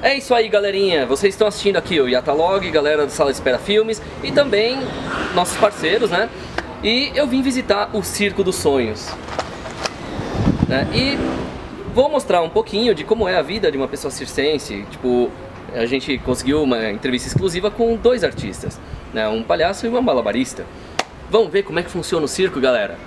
É isso aí, galerinha, vocês estão assistindo aqui o Yatalog, galera do Sala de Espera Filmes e também nossos parceiros, né? E eu vim visitar o Circo dos Sonhos, né? E vou mostrar um pouquinho de como é a vida de uma pessoa circense. Tipo, a gente conseguiu uma entrevista exclusiva com dois artistas, né? Um palhaço e uma malabarista. Vamos ver como é que funciona o circo, galera?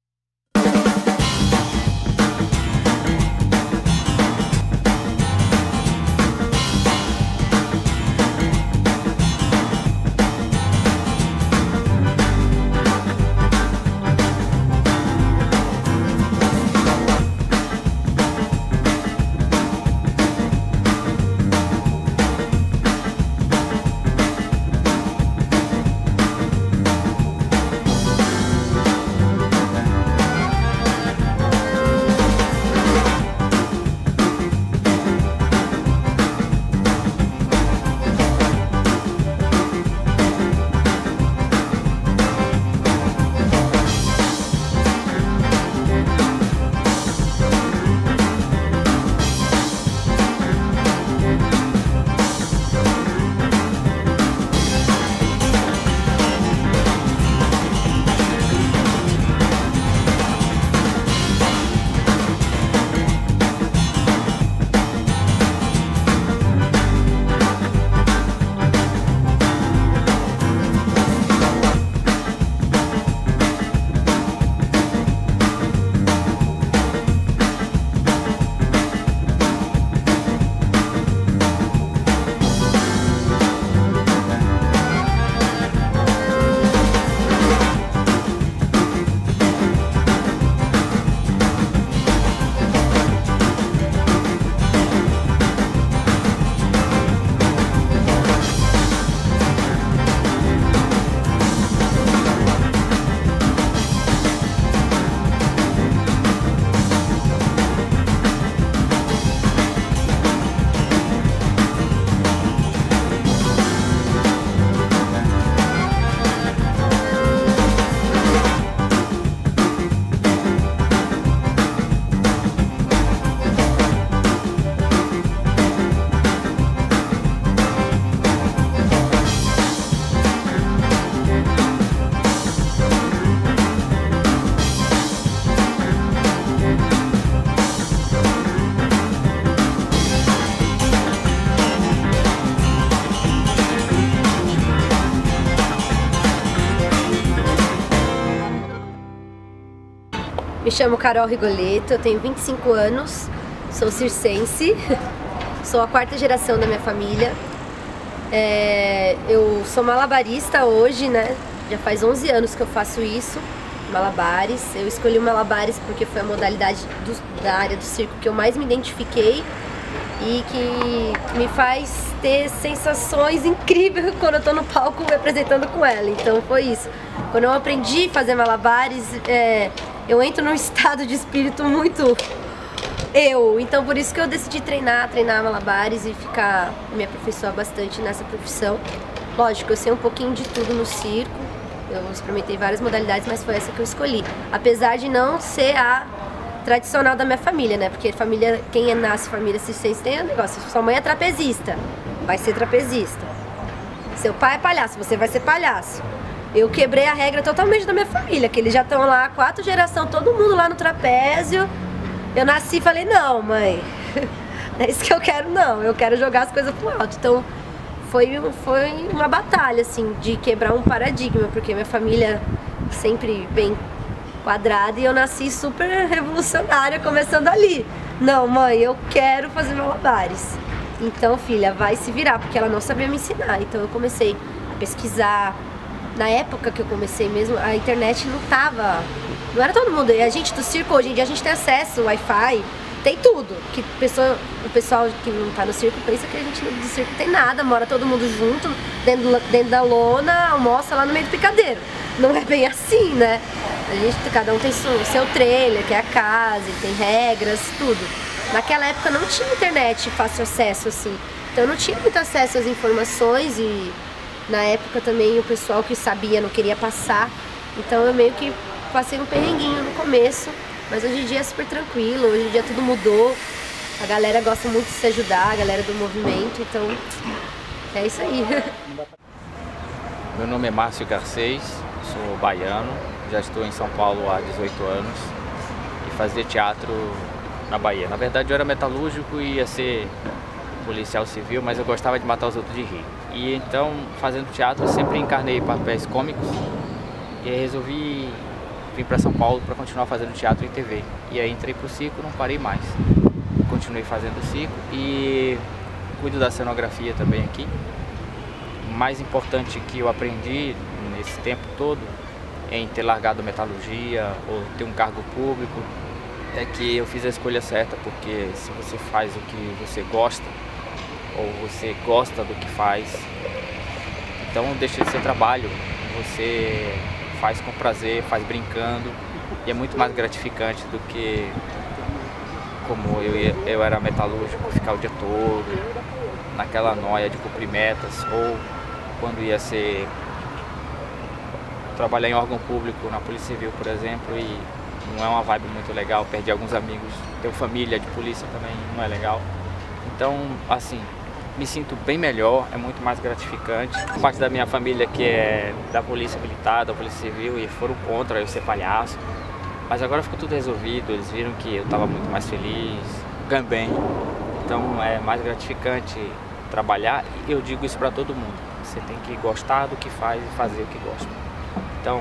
Me chamo Carol Rigoletto, eu tenho 25 anos, sou circense, sou a quarta geração da minha família. Eu sou malabarista hoje, né? Já faz 11 anos que eu faço isso, malabares. Eu escolhi o malabares porque foi a modalidade da área do circo que eu mais me identifiquei e que me faz ter sensações incríveis quando eu tô no palco me apresentando com ela. Então foi isso. Quando eu aprendi a fazer malabares, eu entro num estado de espírito muito então por isso que eu decidi treinar malabares e me aperfeiçoar bastante nessa profissão. Lógico, eu sei um pouquinho de tudo no circo, eu experimentei várias modalidades, mas foi essa que eu escolhi. Apesar de não ser a tradicional da minha família, né? Porque quem nasce família circense tem um negócio, sua mãe é trapezista, vai ser trapezista. Seu pai é palhaço, você vai ser palhaço. Eu quebrei a regra totalmente da minha família, que eles já estão lá, 4 gerações, todo mundo lá no trapézio. Eu nasci e falei, não, mãe, não é isso que eu quero, não. Eu quero jogar as coisas pro alto. Então, foi uma batalha, assim, de quebrar um paradigma, porque minha família sempre bem quadrada e eu nasci super revolucionária, começando ali. Não, mãe, eu quero fazer malabares. Então, filha, vai se virar, porque ela não sabia me ensinar. Então, eu comecei a pesquisar. Na época que eu comecei mesmo, a internet não era todo mundo. E a gente do circo, hoje em dia, a gente tem acesso, Wi-Fi, tem tudo. Que o pessoal que não tá no circo pensa que a gente do circo tem nada, mora todo mundo junto, dentro da lona, almoça lá no meio do picadeiro. Não é bem assim, né? Cada um tem o seu trailer, que é a casa, tem regras, tudo. Naquela época não tinha internet fácil acesso, assim. Então eu não tinha muito acesso às informações e na época também o pessoal que sabia não queria passar. Então eu meio que passei um perrenguinho no começo, mas hoje em dia é super tranquilo, hoje em dia tudo mudou. A galera gosta muito de se ajudar, a galera do movimento, então é isso aí. Meu nome é Márcio Garcês, sou baiano, já estou em São Paulo há 18 anos e fazia teatro na Bahia. Na verdade eu era metalúrgico e ia ser policial civil, mas eu gostava de matar os outros de rir. E então, fazendo teatro, eu sempre encarnei papéis cômicos e aí resolvi vir para São Paulo para continuar fazendo teatro e TV. E aí entrei pro circo, não parei mais. Continuei fazendo circo e cuido da cenografia também aqui. O mais importante que eu aprendi nesse tempo todo, em ter largado a metalurgia ou ter um cargo público, é que eu fiz a escolha certa, porque se você faz o que você gosta, ou você gosta do que faz, então deixa de ser trabalho, você faz com prazer, faz brincando, e é muito mais gratificante do que como eu era metalúrgico, ficar o dia todo naquela noia de cumprir metas, ou quando ia ser trabalhar em órgão público, na Polícia Civil, por exemplo, e não é uma vibe muito legal, perdi alguns amigos, ter família de polícia também não é legal. Então, assim, me sinto bem melhor, é muito mais gratificante. Parte da minha família que é da Polícia Militar, da Polícia Civil, e foram contra eu ser palhaço. Mas agora ficou tudo resolvido, eles viram que eu estava muito mais feliz, ganho bem. Então é mais gratificante trabalhar, e eu digo isso para todo mundo. Você tem que gostar do que faz e fazer o que gosta. Então,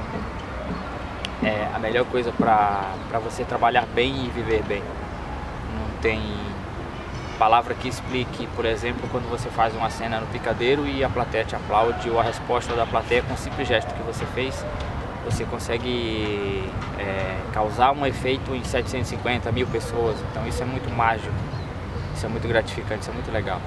é a melhor coisa para você trabalhar bem e viver bem. Não tem palavra que explique, por exemplo, quando você faz uma cena no picadeiro e a plateia te aplaude, ou a resposta da plateia com um simples gesto que você fez, você consegue causar um efeito em 750 mil pessoas. Então isso é muito mágico, isso é muito gratificante, isso é muito legal.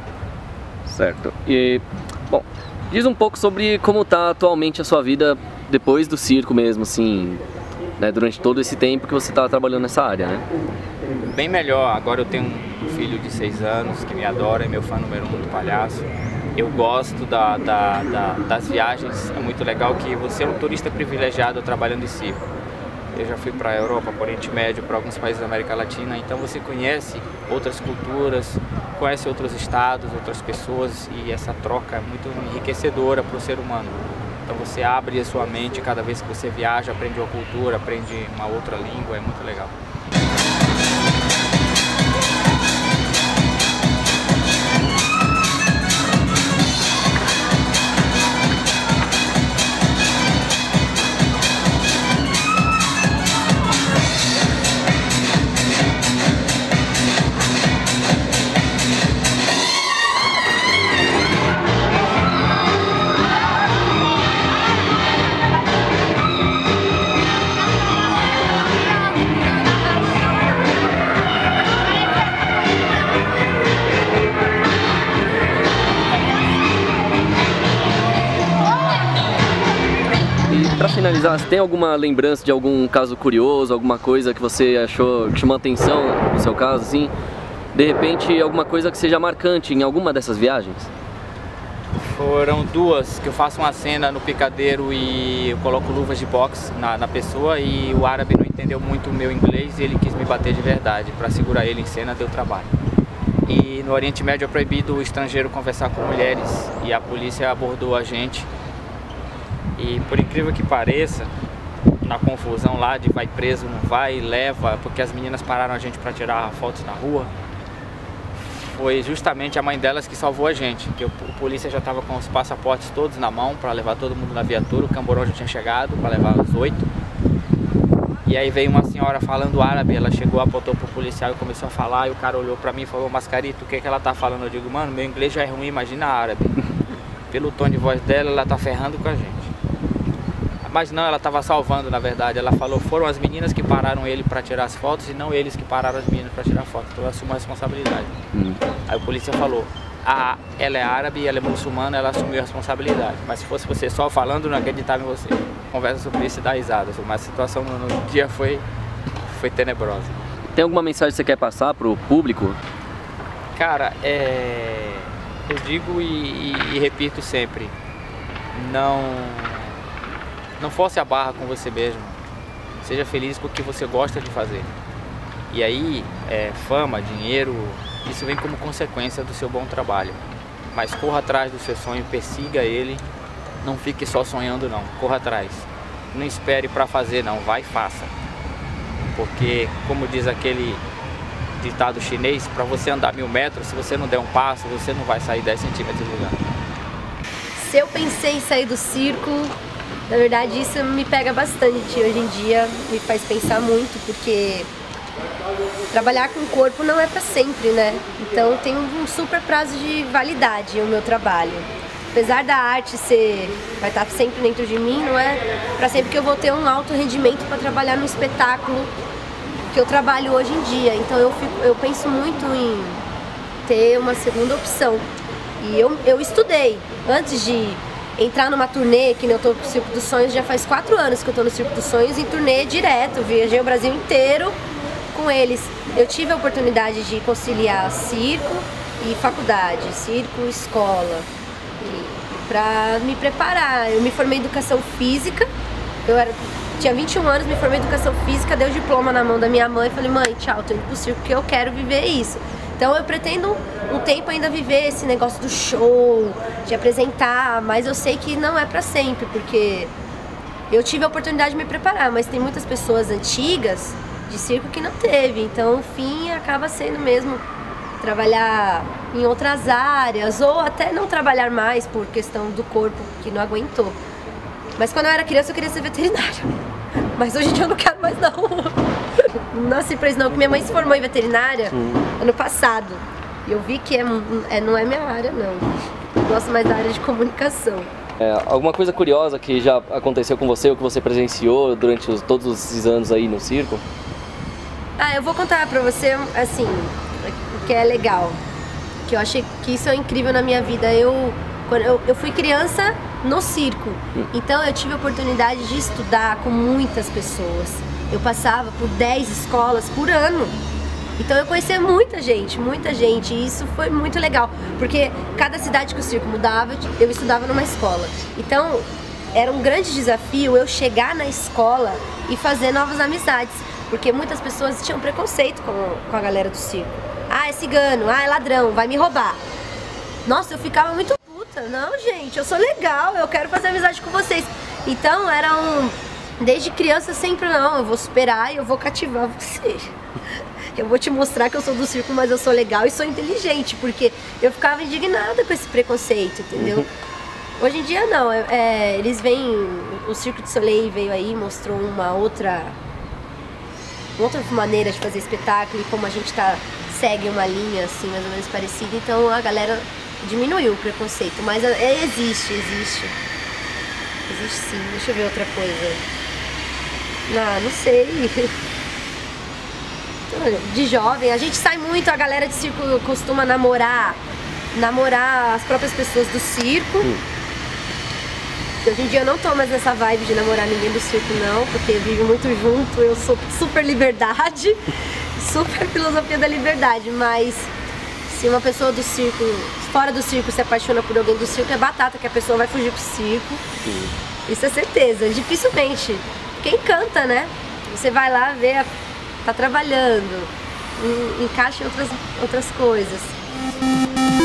Certo. E, bom, diz um pouco sobre como está atualmente a sua vida depois do circo mesmo, assim, né, durante todo esse tempo que você está trabalhando nessa área, né? Bem melhor. Agora eu tenho um filho de 6 anos que me adora, é meu fã número 1 do palhaço. Eu gosto das viagens, é muito legal que você é um turista privilegiado trabalhando em circo. Eu já fui para a Europa, para o Oriente Médio, para alguns países da América Latina, então você conhece outras culturas, conhece outros estados, outras pessoas, e essa troca é muito enriquecedora para o ser humano. Então você abre a sua mente cada vez que você viaja, aprende uma cultura, aprende uma outra língua, é muito legal. Para finalizar, você tem alguma lembrança de algum caso curioso, alguma coisa que você achou que chamou atenção no seu caso, assim? De repente, alguma coisa que seja marcante em alguma dessas viagens? Foram duas, que eu faço uma cena no picadeiro e eu coloco luvas de boxe na pessoa, e o árabe não entendeu muito o meu inglês e ele quis me bater de verdade. Para segurar ele em cena deu trabalho. E no Oriente Médio é proibido o estrangeiro conversar com mulheres, e a polícia abordou a gente. E por incrível que pareça, na confusão lá de vai preso, não vai, leva, porque as meninas pararam a gente para tirar fotos na rua, foi justamente a mãe delas que salvou a gente, que o polícia já estava com os passaportes todos na mão para levar todo mundo na viatura, o Camborão já tinha chegado para levar os 8. E aí veio uma senhora falando árabe, ela chegou, apontou pro policial e começou a falar, e o cara olhou para mim e falou: Mascarito, o que ela tá falando? Eu digo: mano, meu inglês já é ruim, imagina árabe. Pelo tom de voz dela, ela tá ferrando com a gente. Mas não, ela estava salvando, na verdade. Ela falou: foram as meninas que pararam ele para tirar as fotos e não eles que pararam as meninas para tirar fotos. Então eu assumo a responsabilidade. Aí o polícia falou: ela é árabe, ela é muçulmana, ela assumiu a responsabilidade. Mas se fosse você só falando, eu não acreditava em você. Conversa sobre isso e dá risada. Mas a situação no dia foi tenebrosa. Tem alguma mensagem que você quer passar pro público? Cara, eu digo e repito sempre: não force a barra com você mesmo. Seja feliz com o que você gosta de fazer. E aí, fama, dinheiro, isso vem como consequência do seu bom trabalho. Mas corra atrás do seu sonho, persiga ele, não fique só sonhando não, corra atrás. Não espere para fazer não, vai e faça. Porque, como diz aquele ditado chinês, para você andar 1000 metros, se você não der um passo, você não vai sair 10 centímetros do lugar. Se eu pensei em sair do circo, na verdade isso me pega bastante hoje em dia, me faz pensar muito, porque trabalhar com o corpo não é para sempre, né? Então tem um super prazo de validade o meu trabalho. Apesar da arte vai estar sempre dentro de mim, não é para sempre que eu vou ter um alto rendimento para trabalhar no espetáculo que eu trabalho hoje em dia. Então eu penso muito em ter uma segunda opção. E eu estudei antes de entrar numa turnê, que nem eu tô pro Circo dos Sonhos, já faz 4 anos que eu tô no Circo dos Sonhos, em turnê direto, viajei o Brasil inteiro com eles. Eu tive a oportunidade de conciliar circo e faculdade, circo e escola, para me preparar. Eu me formei em educação física, tinha 21 anos, me formei em educação física, dei o diploma na mão da minha mãe e falei, mãe, tchau, tô indo pro circo porque eu quero viver isso. Então eu pretendo um tempo ainda viver esse negócio do show, de apresentar, mas eu sei que não é pra sempre, porque eu tive a oportunidade de me preparar, mas tem muitas pessoas antigas de circo que não teve, então o fim acaba sendo mesmo trabalhar em outras áreas, ou até não trabalhar mais por questão do corpo que não aguentou. Mas quando eu era criança eu queria ser veterinária, mas hoje em dia eu não quero mais não. Não nasci pra isso não, porque minha mãe se formou em veterinária ano passado. E eu vi que não é minha área não. Eu gosto mais da área de comunicação. Alguma coisa curiosa que já aconteceu com você ou que você presenciou durante todos esses anos aí no circo? Eu vou contar pra você, assim, o que é legal. Que eu achei que isso é incrível na minha vida. Eu fui criança no circo. Então eu tive a oportunidade de estudar com muitas pessoas. Eu passava por 10 escolas por ano. Então eu conhecia muita gente, e isso foi muito legal, porque cada cidade que o circo mudava, eu estudava numa escola. Então era um grande desafio eu chegar na escola e fazer novas amizades, porque muitas pessoas tinham preconceito com a galera do circo. É cigano, é ladrão, vai me roubar. Nossa, eu ficava muito puta. Não, gente, eu sou legal, eu quero fazer amizade com vocês. Então desde criança sempre eu vou superar e eu vou cativar você. Eu vou te mostrar que eu sou do circo, mas eu sou legal e sou inteligente, porque eu ficava indignada com esse preconceito, entendeu? Hoje em dia não, eles vêm, o Cirque du Soleil veio aí, mostrou uma outra maneira de fazer espetáculo e como a gente segue uma linha assim, mais ou menos parecida, então a galera diminuiu o preconceito, mas existe sim. Deixa eu ver outra coisa. Não sei. De jovem, a gente sai muito, a galera de circo costuma namorar as próprias pessoas do circo. Hoje em dia eu não tô mais nessa vibe de namorar ninguém do circo não, porque eu vivo muito junto, eu sou super liberdade, super filosofia da liberdade, mas se uma pessoa do circo, fora do circo, se apaixona por alguém do circo, é batata que a pessoa vai fugir pro circo. Isso é certeza, dificilmente. Quem canta, né? Você vai lá ver, tá trabalhando, encaixa em outras coisas.